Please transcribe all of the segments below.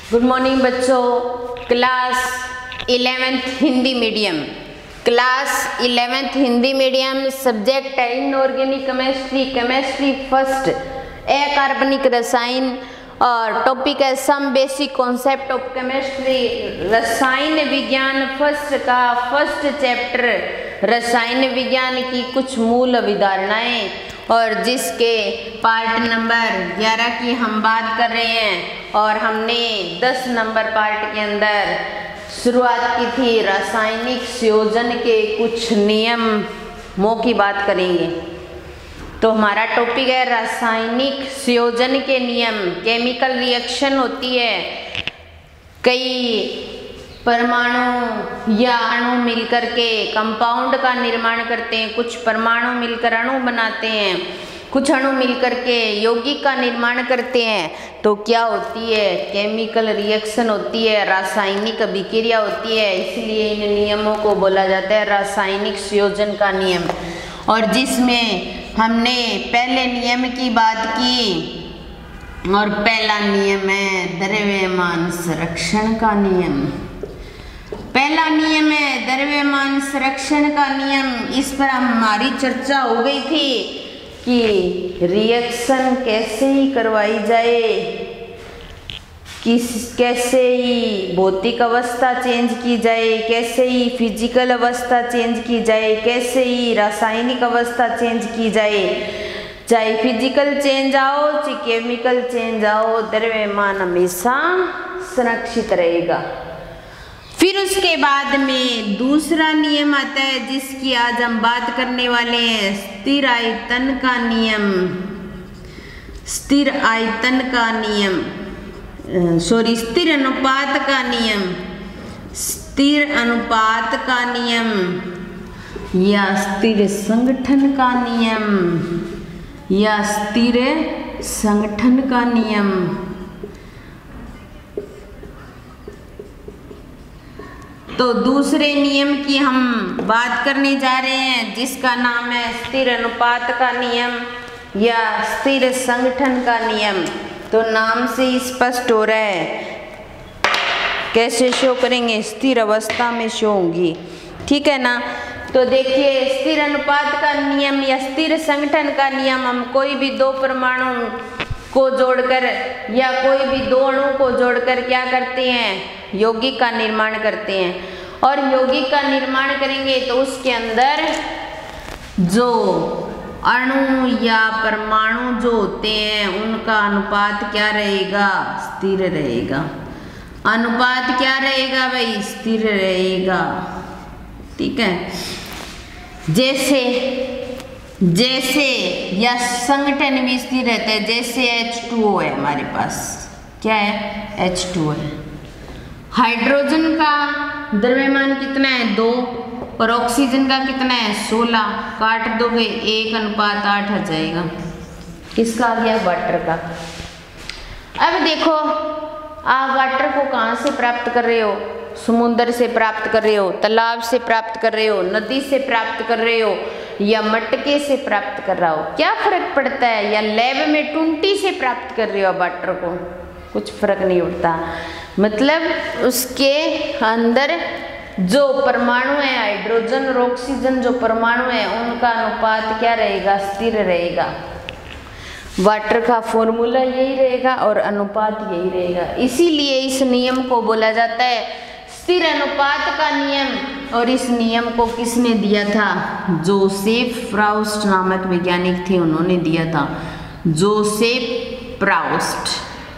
Good morning बच्चों। Class 11th Hindi medium, class 11th Hindi medium, subject है inorganic chemistry, chemistry first, अकार्बनिक रसायन और टॉपिक है some basic concept of chemistry. रसायन विज्ञान फर्स्ट का फर्स्ट चैप्टर रसायन विज्ञान की कुछ मूल अवधारणाएं, और जिसके पार्ट नंबर 11 की हम बात कर रहे हैं। और हमने 10 नंबर पार्ट के अंदर शुरुआत की थी रासायनिक संयोजन के कुछ नियमों की बात करेंगे। तो हमारा टॉपिक है रासायनिक संयोजन के नियम। केमिकल रिएक्शन होती है, कई परमाणु या अणु मिलकर के कंपाउंड का निर्माण करते हैं, कुछ परमाणु मिलकर अणु बनाते हैं, कुछ अणु मिलकर के यौगिक का निर्माण करते हैं। तो क्या होती है? केमिकल रिएक्शन होती है, रासायनिक अभिक्रिया होती है। इसलिए इन नियमों को बोला जाता है रासायनिक संयोजन का नियम। और जिसमें हमने पहले नियम की बात की, और पहला नियम है द्रव्यमान संरक्षण का नियम। पहला नियम है द्रव्यमान संरक्षण का नियम। इस पर हमारी चर्चा हो गई थी कि रिएक्शन कैसे ही करवाई जाए, कैसे ही भौतिक अवस्था चेंज की जाए, कैसे ही फिजिकल अवस्था चेंज की जाए, कैसे ही रासायनिक अवस्था चेंज की जाए। चाहे फिजिकल चेंज आओ चाहे केमिकल चेंज आओ, द्रव्यमान हमेशा संरक्षित रहेगा। फिर उसके बाद में दूसरा नियम आता है जिसकी आज हम बात करने वाले हैं, स्थिर आयतन का नियम। स्थिर आयतन का नियम, स्थिर अनुपात का नियम। स्थिर अनुपात का नियम या स्थिर संगठन का नियम, या स्थिर संगठन का नियम। तो दूसरे नियम की हम बात करने जा रहे हैं जिसका नाम है स्थिर अनुपात का नियम या स्थिर संगठन का नियम। तो नाम से ही स्पष्ट हो रहा है कैसे शो करेंगे, स्थिर अवस्था में शो होंगी, ठीक है ना। तो देखिए स्थिर अनुपात का नियम या स्थिर संगठन का नियम, हम कोई भी दो परमाणु को जोड़कर या कोई भी दो अणु को जोड़कर क्या करते हैं, यौगिक का निर्माण करते हैं। और यौगिक का निर्माण करेंगे तो उसके अंदर जो अणु या परमाणु जो होते हैं उनका अनुपात क्या रहेगा, स्थिर रहेगा। अनुपात क्या रहेगा भाई, स्थिर रहेगा, ठीक है। जैसे या संगठन भी स्थिर रहता है, जैसे H2O है हमारे पास, क्या है, H2O है। हाइड्रोजन का द्रव्यमान कितना है, 2, और ऑक्सीजन का कितना है, 16। काट दोगे 1:8 आ जाएगा। किसका आ गया, वाटर का। अब देखो आप वाटर को कहाँ से प्राप्त कर रहे हो, समुद्र से प्राप्त कर रहे हो, तालाब से प्राप्त कर रहे हो, नदी से प्राप्त कर रहे हो, या मटके से प्राप्त कर रहा हो, क्या फर्क पड़ता है। या लैब में टुंटी से प्राप्त कर रहे हो वाटर को, कुछ फर्क नहीं पड़ता। मतलब उसके अंदर जो परमाणु है, हाइड्रोजन और ऑक्सीजन जो परमाणु है, उनका अनुपात क्या रहेगा, स्थिर रहेगा। वाटर का फॉर्मूला यही रहेगा और अनुपात यही रहेगा। इसीलिए इस नियम को बोला जाता है स्थिर अनुपात का नियम। और इस नियम को किसने दिया था, जोसेफ प्राउस्ट नामक वैज्ञानिक थे, उन्होंने दिया था, जोसेफ प्राउस्ट।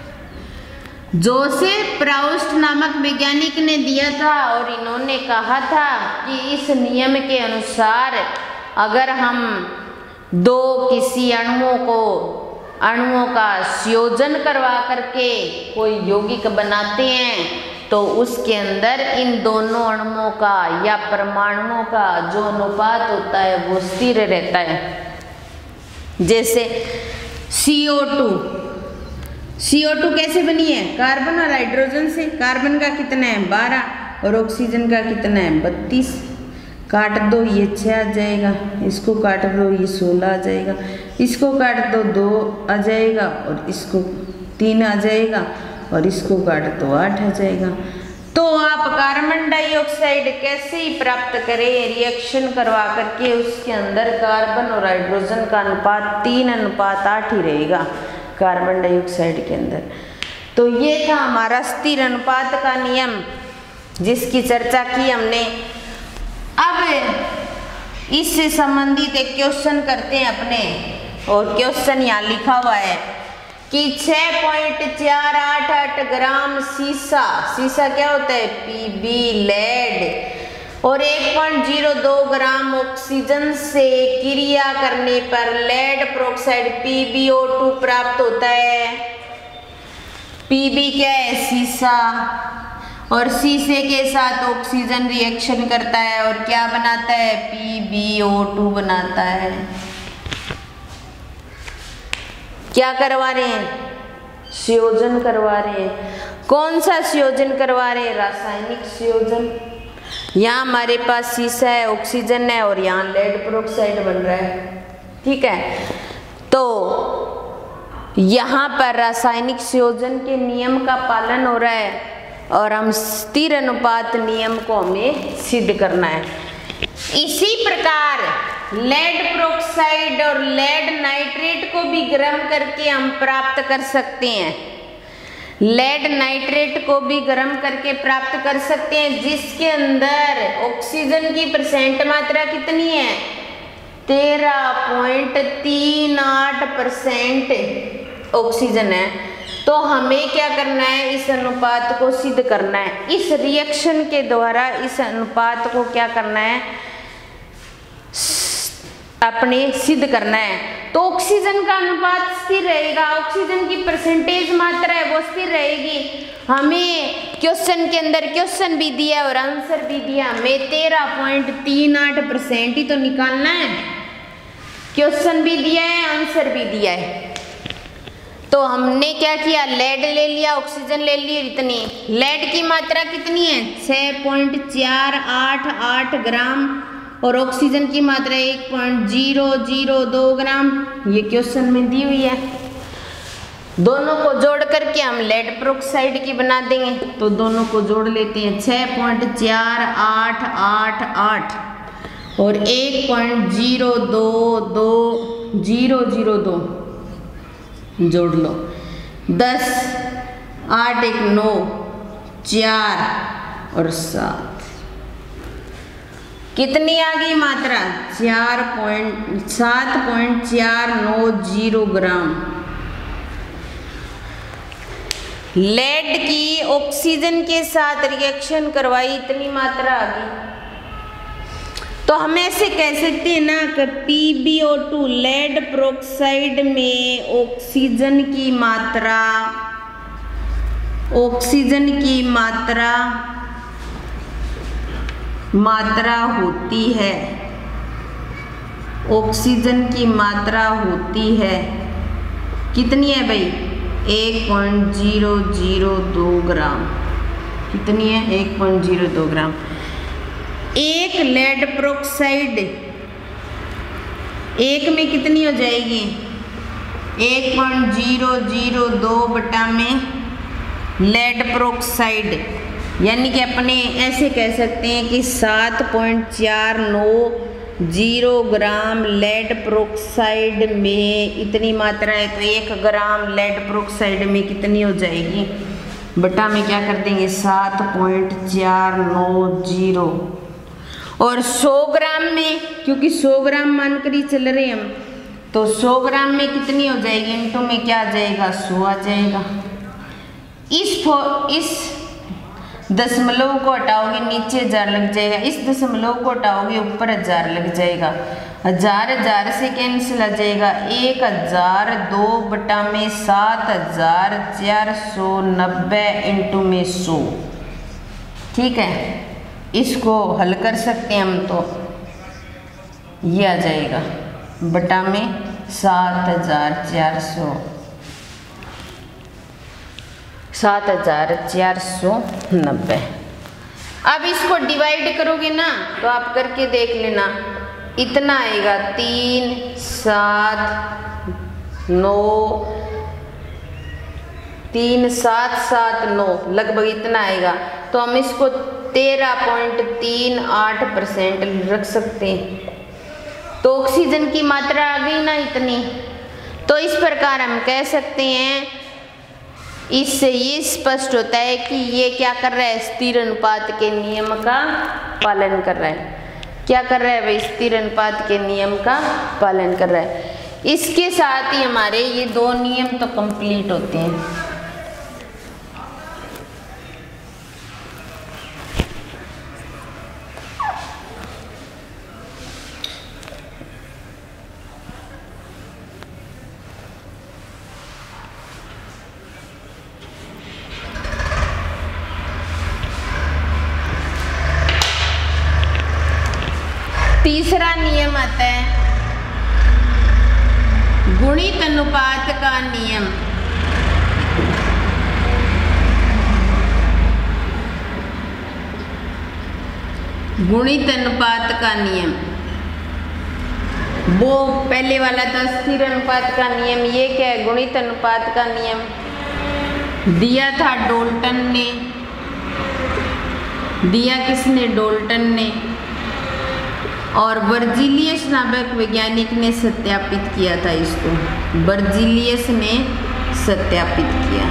जोसेफ प्राउस्ट नामक वैज्ञानिक ने दिया था और इन्होंने कहा था कि इस नियम के अनुसार अगर हम दो किसी अणुओं का संयोजन करवा करके कोई यौगिक बनाते हैं तो उसके अंदर इन दोनों अणुओं का या परमाणुओं का जो अनुपात होता है वो स्थिर रहता है। जैसे CO2 कैसे बनी है, कार्बन और हाइड्रोजन से। कार्बन का कितना है, 12, और ऑक्सीजन का कितना है, 32। काट दो ये 6 आ जाएगा, इसको काट दो ये 16 आ जाएगा, इसको काट दो 2 आ जाएगा, और इसको 3 आ जाएगा, और इसको काट तो 8 आ जाएगा। तो आप कार्बन डाइऑक्साइड कैसे ही प्राप्त करें, रिएक्शन करवा करके उसके अंदर कार्बन और हाइड्रोजन का अनुपात 3:8 ही रहेगा कार्बन डाइऑक्साइड के अंदर। तो ये था हमारा स्थिर अनुपात का नियम जिसकी चर्चा की हमने। अब इससे संबंधित एक क्वेश्चन करते हैं अपने, और क्वेश्चन यहाँ लिखा हुआ है कि 6.488 ग्राम सीसा क्या होता है, पीबी लेड, और 1.02 ग्राम ऑक्सीजन से क्रिया करने पर लेड प्रोक्साइड PbO2 प्राप्त होता है। पीबी क्या है, सीसा, और शीशे के साथ ऑक्सीजन रिएक्शन करता है और क्या बनाता है, PbO2 बनाता है। क्या करवा रहे हैं, संयोजन करवा रहे हैं। कौन सा संयोजन करवा रहे हैं, रासायनिक संयोजन। यहाँ हमारे पास शीशा है, ऑक्सीजन है, और यहाँ लेड प्रोक्साइड बन रहा है। ठीक है, तो यहाँ पर रासायनिक संयोजन के नियम का पालन हो रहा है और हम स्थिर अनुपात नियम को हमें सिद्ध करना है। इसी प्रकार लेड प्रोक्साइड और लेड नाइट्रेट को भी गर्म करके हम प्राप्त कर सकते हैं। लेड नाइट्रेट को भी गर्म करके प्राप्त कर सकते हैं, जिसके अंदर ऑक्सीजन की परसेंट मात्रा कितनी है, 13.38% ऑक्सीजन है। तो हमें क्या करना है, इस अनुपात को सिद्ध करना है। इस रिएक्शन के द्वारा इस अनुपात को क्या करना है, अपने सिद्ध करना है। तो ऑक्सीजन का अनुपात स्थिर रहेगा, ऑक्सीजन की परसेंटेज मात्रा है वो स्थिर रहेगी। हमें क्वेश्चन के अंदर क्वेश्चन भी दिया और आंसर भी दिया, हमें 13.38% ही तो निकालना है। क्वेश्चन भी दिया है, आंसर भी दिया है। तो हमने क्या किया, लेड ले लिया, ऑक्सीजन ले ली, इतनी लेड की मात्रा कितनी है, 6.488 ग्राम, और ऑक्सीजन की मात्रा 1.002 ग्राम। ये क्वेश्चन में दी हुई है। दोनों को जोड़ करके हम लेड प्रोक्साइड की बना देंगे। तो दोनों को जोड़ लेते हैं, 6.4888 और 1.022 जोड़ लो, 10, 8, 1, 9, 4 और 7। कितनी आ गई मात्रा, 7.490 ग्राम। लेड की ऑक्सीजन के साथ रिएक्शन करवाई, इतनी मात्रा आ गई। तो हम ऐसे कह सकते हैं ना कि PbO2 लेड प्रोक्साइड में ऑक्सीजन की मात्रा होती है, ऑक्सीजन की मात्रा होती है कितनी है भाई, 1.002 ग्राम। कितनी है, 1.02 ग्राम। एक लेड प्रोक्साइड एक में कितनी हो जाएगी, 1.002 बटा में लेड प्रोक्साइड, यानी कि अपने ऐसे कह सकते हैं कि 7.490 ग्राम लेड प्रोक्साइड में इतनी मात्रा है। तो 1 ग्राम लेड प्रोक्साइड में कितनी हो जाएगी, बटा में क्या कर देंगे 7.490, और 100 ग्राम में, क्योंकि 100 ग्राम मानकर ही चल रहे हैं हम, तो 100 ग्राम में कितनी हो जाएगी, इनटू में क्या आ जाएगा, 100 आ जाएगा। इस दशमलव को हटाओगे नीचे 1000 लग जाएगा, इस दशमलव को हटाओगे ऊपर 1000 लग जाएगा। 1000 से कैंसिल आ जाएगा, 1002 बटा में 7490 इंटू में 100। ठीक है, इसको हल कर सकते हैं हम, तो ये आ जाएगा बटा में 7490। अब इसको डिवाइड करोगे ना, तो आप करके देख लेना, इतना आएगा 3, 7, 9, 3779 लगभग इतना आएगा। तो हम इसको 13.38% रख सकते हैं। तो ऑक्सीजन की मात्रा आ गई ना इतनी। तो इस प्रकार हम कह सकते हैं, इससे ये स्पष्ट होता है कि ये क्या कर रहा है, स्थिर अनुपात के नियम का पालन कर रहा है। क्या कर रहा है भाई, स्थिर अनुपात के नियम का पालन कर रहा है। इसके साथ ही हमारे ये दो नियम तो कंप्लीट होते हैं। तीसरा नियम आता है गुणित अनुपात का नियम। गुणित अनुपात का नियम, वो पहले वाला था स्थिर अनुपात का नियम। ये क्या है, गुणित अनुपात का नियम दिया था डाल्टन ने। दिया किसने, डाल्टन ने। और बर्जीलियस नामक वैज्ञानिक ने सत्यापित किया था इसको। बर्जीलियस ने सत्यापित किया।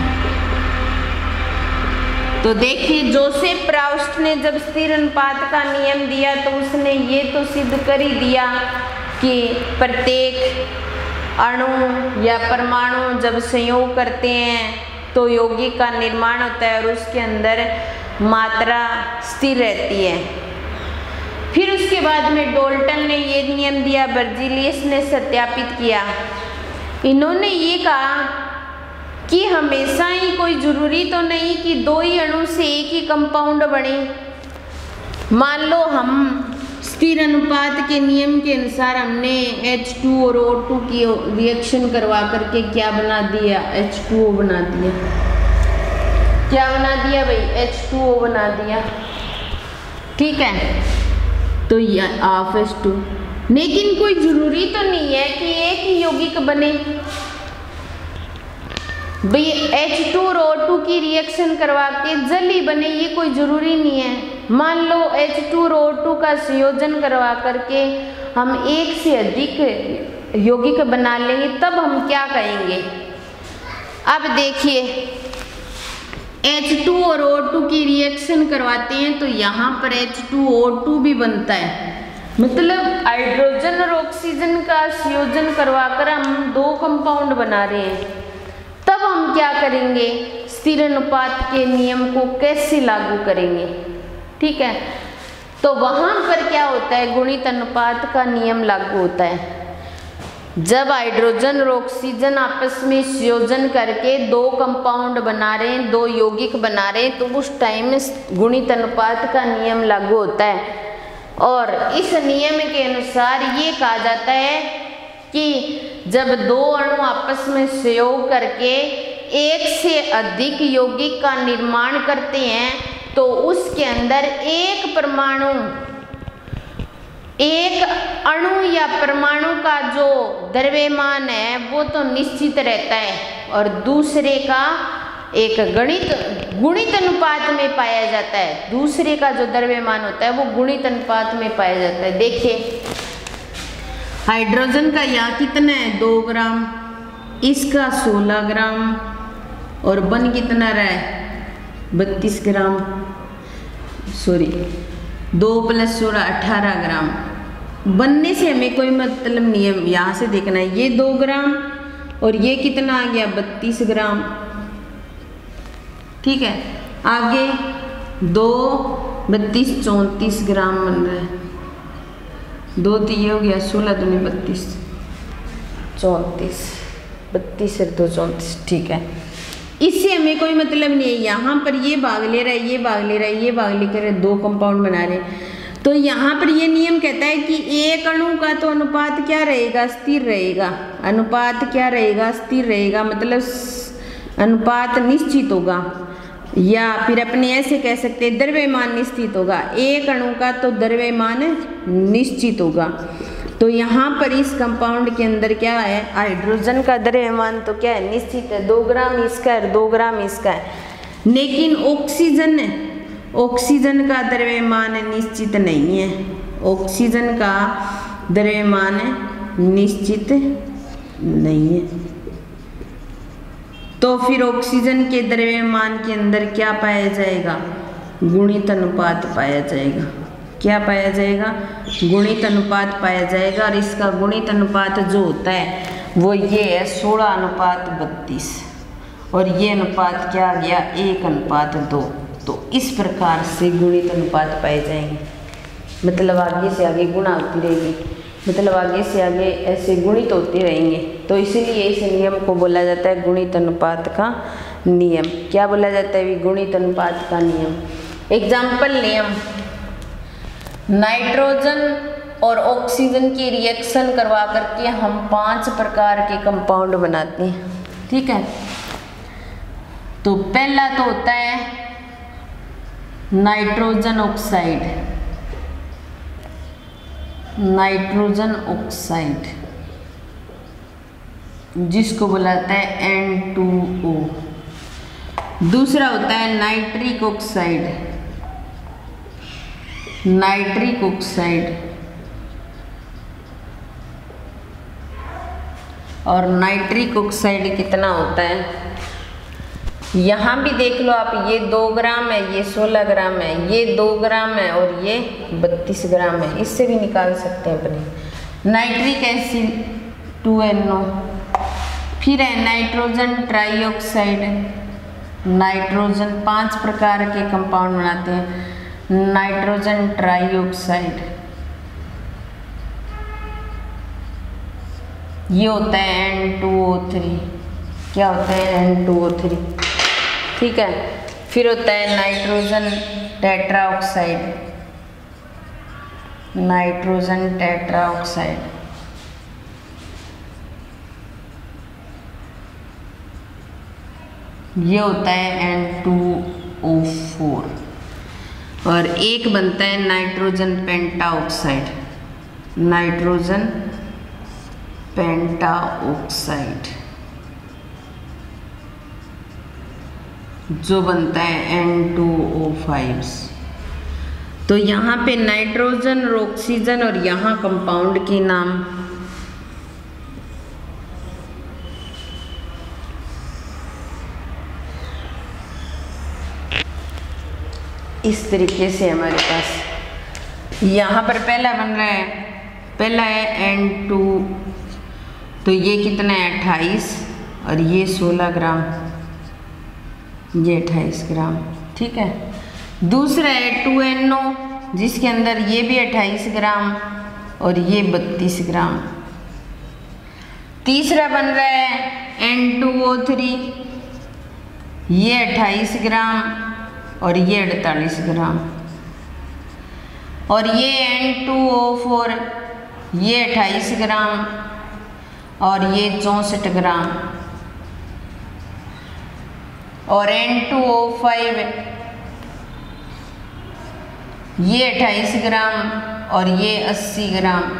तो देखिए, जोसेफ प्राउस्ट ने जब स्थिर अनुपात का नियम दिया तो उसने ये तो सिद्ध कर ही दिया कि प्रत्येक अणु या परमाणु जब संयोग करते हैं तो यौगिक का निर्माण होता है और उसके अंदर मात्रा स्थिर रहती है। फिर उसके बाद में डाल्टन ने ये नियम दिया, बर्जीलियस ने सत्यापित किया। इन्होंने ये कहा कि हमेशा ही कोई जरूरी तो नहीं कि दो ही अणु से एक ही कंपाउंड बने। मान लो हम स्थिर अनुपात के नियम के अनुसार हमने H2 और O2 की रिएक्शन करवा करके क्या बना दिया, H2O बना दिया। क्या बना दिया भाई, H2O बना दिया। ठीक है, तो यह H2। लेकिन कोई जरूरी तो नहीं है कि एक ही यौगिक बने भाई। H2 और O2 की रिएक्शन करवा के जल ही बने, ये कोई जरूरी नहीं है। मान लो H2 और O2 का संयोजन करवा करके हम एक से अधिक यौगिक बना लेंगे, तब हम क्या कहेंगे। अब देखिए, H2 और O2 की रिएक्शन करवाते हैं तो यहाँ पर H2O2 भी बनता है। मतलब हाइड्रोजन और ऑक्सीजन का संयोजन करवाकर हम दो कंपाउंड बना रहे हैं। तब हम क्या करेंगे, स्थिर अनुपात के नियम को कैसे लागू करेंगे। ठीक है, तो वहाँ पर क्या होता है, गुणित अनुपात का नियम लागू होता है। जब हाइड्रोजन और ऑक्सीजन आपस में संयोजन करके दो कंपाउंड बना रहे हैं, दो यौगिक बना रहे हैं, तो उस टाइम में गुणित अनुपात का नियम लागू होता है। और इस नियम के अनुसार ये कहा जाता है कि जब दो अणु आपस में संयोग करके एक से अधिक यौगिक का निर्माण करते हैं तो उसके अंदर एक अणु या परमाणु का जो द्रव्यमान है वो तो निश्चित रहता है और दूसरे का एक गुणित अनुपात में पाया जाता है। दूसरे का जो द्रव्यमान होता है वो गुणित अनुपात में पाया जाता है। देखिए, हाइड्रोजन का यहाँ कितना है, 2 ग्राम, इसका 16 ग्राम और बन कितना रहा है, 32 ग्राम। सॉरी, 2 + 16 18 ग्राम। बनने से हमें कोई मतलब नहीं है, यहाँ से देखना है। ये 2 ग्राम और ये कितना आ गया, 32 ग्राम। ठीक है, आगे 2 32 34 ग्राम बन रहा है। 2 तो ये हो गया, 16 दूनी 32 34 32 और 2 34। ठीक है, इससे हमें कोई मतलब नहीं है। यहाँ पर ये भाग ले रहा है, ये भाग ले रहा है, ये भाग लेकर 2 कंपाउंड बना रहे हैं। तो यहाँ पर ये नियम कहता है कि एक अणु का तो अनुपात क्या रहेगा, स्थिर रहेगा। अनुपात क्या रहेगा, स्थिर रहेगा। मतलब अनुपात निश्चित होगा, या फिर अपने ऐसे कह सकते हैं द्रव्यमान निश्चित होगा। एक अणु का तो द्रव्यमान निश्चित होगा। तो यहाँ पर इस कंपाउंड के अंदर क्या है, हाइड्रोजन का द्रव्यमान तो क्या है, निश्चित है, 2 ग्राम इसका है, 2 ग्राम इसका है। लेकिन ऑक्सीजन का द्रव्यमान निश्चित नहीं है, ऑक्सीजन का द्रव्यमान निश्चित नहीं है। तो फिर ऑक्सीजन के द्रव्यमान के अंदर क्या पाया जाएगा, गुणित अनुपात पाया जाएगा। क्या पाया जाएगा, गुणित अनुपात पाया जाएगा। और इसका गुणित अनुपात जो होता है वो ये है 16:32 और ये अनुपात क्या आ गया, 1:2। तो इस प्रकार से गुणित अनुपात पाए जाएंगे, मतलब आगे से आगे गुणा होती रहेगी, मतलब आगे से आगे ऐसे गुणित होते रहेंगे। तो इसीलिए इस नियम को बोला जाता है गुणित अनुपात का नियम। क्या बोला जाता है, गुणित अनुपात का नियम। एग्जाम्पल नियम, नाइट्रोजन और ऑक्सीजन की रिएक्शन करवा करके हम 5 प्रकार के कंपाउंड बनाते हैं, ठीक है। तो पहला तो होता है नाइट्रोजन ऑक्साइड, नाइट्रोजन ऑक्साइड जिसको बुलाता है N2O। दूसरा होता है नाइट्रिक ऑक्साइड, नाइट्रिक ऑक्साइड, और नाइट्रिक ऑक्साइड कितना होता है, यहाँ भी देख लो आप, ये 2 ग्राम है, ये 16 ग्राम है, ये 2 ग्राम है और ये 32 ग्राम है, इससे भी निकाल सकते हैं अपने। Nitric acid 2NO। फिर है नाइट्रोजन ट्राईऑक्साइड, नाइट्रोजन 5 प्रकार के कंपाउंड बनाते हैं, नाइट्रोजन ट्राईऑक्साइड। ये होता है N2O3। क्या होता है, N2O3, ठीक है। फिर होता है नाइट्रोजन टेट्राऑक्साइड, नाइट्रोजन टेट्राऑक्साइड। ये होता है N2O4। और एक बनता है नाइट्रोजन पेंटाऑक्साइड, नाइट्रोजन पेंटाऑक्साइड जो बनता है N2O5। तो यहाँ पे नाइट्रोजन और ऑक्सीजन और यहाँ कंपाउंड के नाम। इस तरीके से हमारे पास यहाँ पर पहला बन रहा है, पहला है N2, तो ये कितना है 28 और ये 16 ग्राम, ये 28 ग्राम, ठीक है। दूसरा है 2NO जिसके अंदर ये भी 28 ग्राम और ये 32 ग्राम। तीसरा बन रहा है N2O3, ये 28 ग्राम और ये 48 ग्राम। और ये N2O4, ये 28 ग्राम और ये 64 ग्राम। और N2O5, ये 28 ग्राम और ये 80 ग्राम।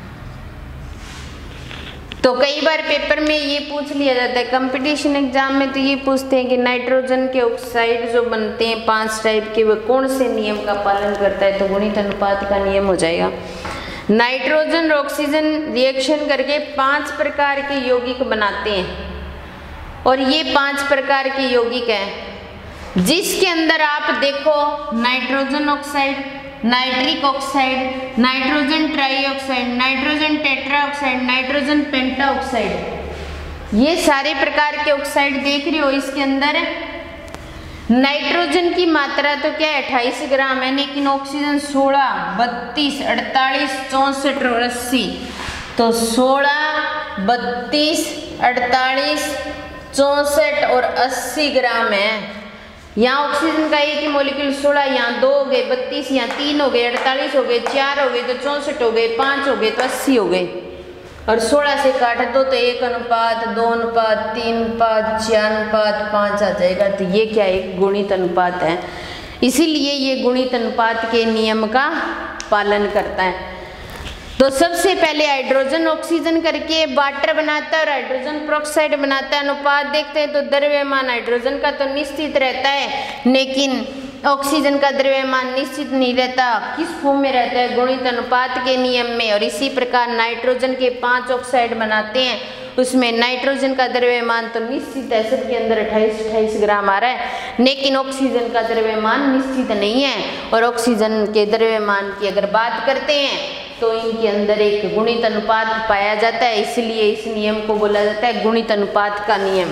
तो कई बार पेपर में ये पूछ लिया जाता है, कंपटीशन एग्जाम में तो ये पूछते हैं कि नाइट्रोजन के ऑक्साइड जो बनते हैं 5 टाइप के, वो कौन से नियम का पालन करता है, तो गुणित अनुपात का नियम हो जाएगा। नाइट्रोजन और ऑक्सीजन रिएक्शन करके 5 प्रकार के यौगिक बनाते हैं और ये 5 प्रकार के यौगिक हैं जिसके अंदर आप देखो nitrogen oxide, nitric oxide, nitrogen trioxide, nitrogen tetraoxide, nitrogen pentaoxide, ये सारे प्रकार के ऑक्साइड देख रहे हो। इसके अंदर नाइट्रोजन की मात्रा तो क्या है 28 ग्राम है, लेकिन ऑक्सीजन 16, 32, 48, 64 और 80। तो 16, 32, 48, 64 और 80 ग्राम है। यहाँ ऑक्सीजन का एक ही मॉलिक्यूल 16, यहाँ 2 हो गए, 32, यहाँ 3 हो गए, 48 हो गए, 4 हो गए तो 64 हो गए, 5 हो गए तो 80 हो गए। और 16 से काट दो तो 1 अनुपात, 2 अनुपात, 3 अनुपात, 4 अनुपात, 5 आ जाएगा। तो ये क्या एक गुणित अनुपात है, इसीलिए ये गुणित अनुपात के नियम का पालन करता है। तो सबसे पहले हाइड्रोजन ऑक्सीजन करके वाटर बनाता है और हाइड्रोजन पेरोक्साइड बनाता है। अनुपात देखते हैं तो द्रव्यमान हाइड्रोजन का तो निश्चित रहता है, लेकिन ऑक्सीजन का द्रव्यमान निश्चित नहीं रहता। किस फॉर्म में रहता है? गुणित अनुपात के नियम में। और इसी प्रकार नाइट्रोजन के 5 ऑक्साइड बनाते हैं, उसमें नाइट्रोजन का द्रव्यमान तो निश्चित है, सबके अंदर 28 ग्राम आ रहा है, लेकिन ऑक्सीजन का द्रव्यमान निश्चित नहीं है। और ऑक्सीजन के द्रव्यमान की अगर बात करते हैं तो इनके अंदर एक गुणित अनुपात पाया जाता है, इसलिए इस नियम को बोला जाता है गुणित अनुपात का नियम।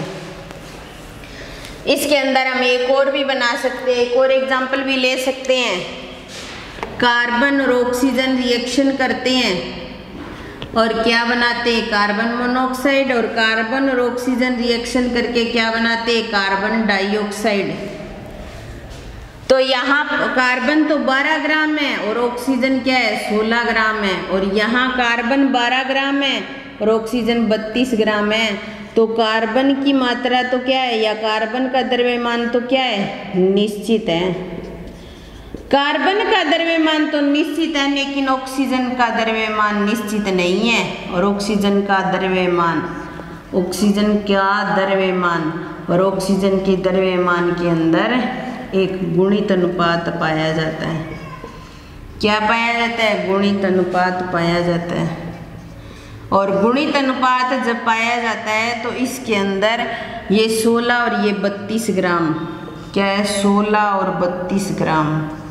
इसके अंदर हम एक और भी बना सकते हैं, एक और एग्जाम्पल भी ले सकते हैं। कार्बन और ऑक्सीजन रिएक्शन करते हैं और क्या बनाते हैं? Carbon monoxide. और कार्बन और ऑक्सीजन रिएक्शन करके क्या बनाते हैं? Carbon dioxide. तो यहाँ कार्बन तो 12 ग्राम है और ऑक्सीजन क्या है? 16 ग्राम है। और यहाँ कार्बन 12 ग्राम है और ऑक्सीजन 32 ग्राम है। तो कार्बन की मात्रा तो क्या है, या कार्बन का द्रव्यमान तो क्या है? निश्चित है। कार्बन का द्रव्यमान तो निश्चित है, लेकिन ऑक्सीजन का द्रव्यमान निश्चित नहीं है। और ऑक्सीजन का द्रव्यमान, ऑक्सीजन का द्रव्यमान और ऑक्सीजन के द्रव्यमान के अंदर एक गुणित अनुपात पाया जाता है। क्या पाया जाता है? गुणित अनुपात पाया जाता है। और गुणित अनुपात जब पाया जाता है तो इसके अंदर ये 16 और ये 32 ग्राम, क्या है? 16 और 32 ग्राम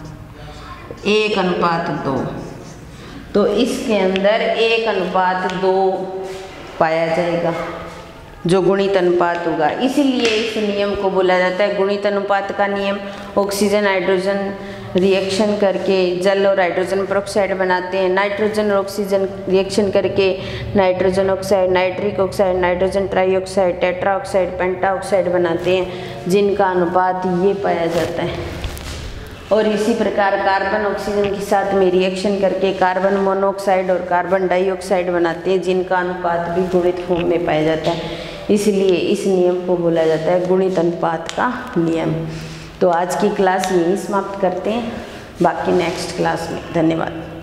1:2। तो इसके अंदर 1:2 पाया जाएगा जो गुणित अनुपात होगा। इसीलिए इस नियम को बोला जाता है गुणित अनुपात का नियम। ऑक्सीजन हाइड्रोजन रिएक्शन करके जल और हाइड्रोजन पेरोक्साइड बनाते हैं। नाइट्रोजन और ऑक्सीजन रिएक्शन करके nitrogen oxide, nitric oxide, nitrogen trioxide, tetra oxide, penta oxide बनाते हैं, जिनका अनुपात ये पाया जाता है। और इसी प्रकार कार्बन ऑक्सीजन के साथ में रिएक्शन करके कार्बन मोनोऑक्साइड और कार्बन डाइऑक्साइड बनाते हैं, जिनका अनुपात भी गुणित फॉर्म में पाया जाता है। इसलिए इस नियम को बोला जाता है गुणित अनुपात का नियम। तो आज की क्लास यहीं समाप्त करते हैं, बाकी नेक्स्ट क्लास में। धन्यवाद।